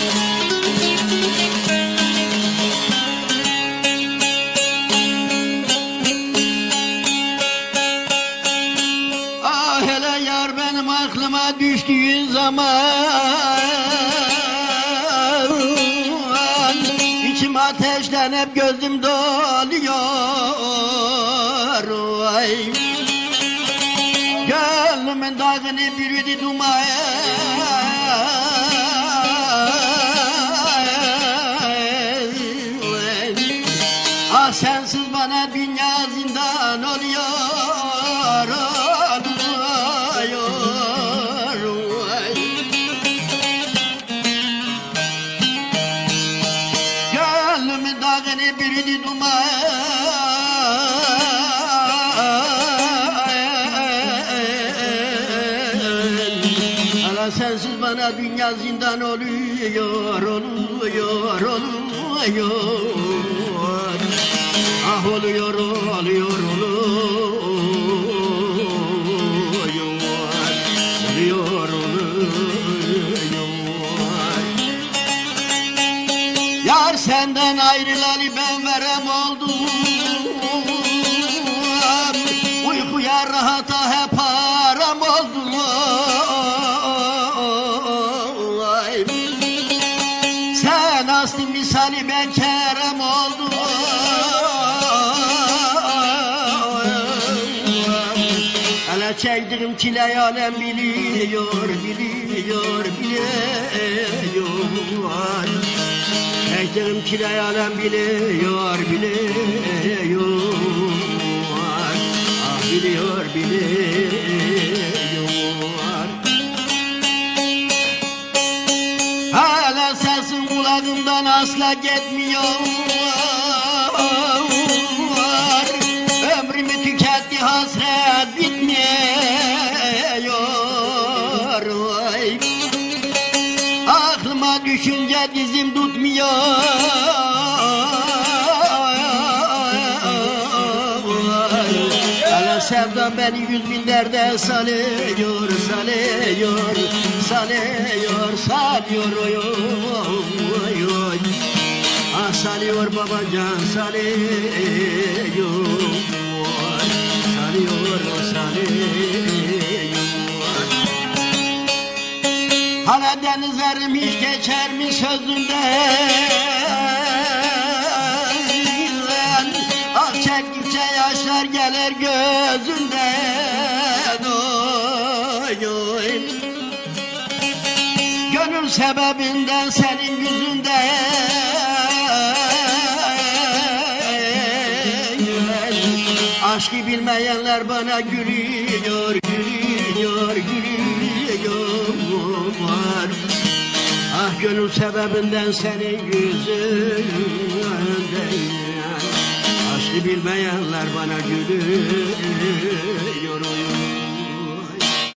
Ah hele yar benim aklıma düştüğün zaman İçim ateşlenip gözüm doluyor vay. Gönlümün dağını bürüdü duman Ah sensiz bana dünya zindan oluyor vay. Gönlümün dağını bürüdü duman Sensiz bana dünya zindan oluyor Ah oluyor Yar senden ayrılalı ben verem oldum Uykuya rahata hep haram oldum Sen aslı misali ben kerem oldum Hele çektiğim çileyi alem biliyor Çektiğim çileyi alem biliyor Ah biliyor Hala sesin kulağımdan asla gitmiyor Ömrümü tüketti hasret bitmiyor Aklıma düşünce dizim tutmuyor Hala sevdam beni 100.000 derde salıyor Ah salıyor babacan salıyor Hala deniz erimiş geçer mi sözünden Ah çektikçe yaşlar gelir gözünden Gönül sebebinden senin yüzünden Aşkı bilmeyenler bana gülüyor Ah gönül sebebinden senin yüzünden Aşkı bilmeyenler bana gülüyor